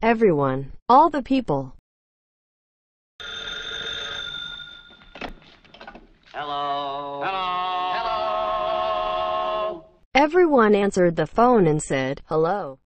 Everyone. All the people. Hello. Hello. Hello. Everyone answered the phone and said, hello.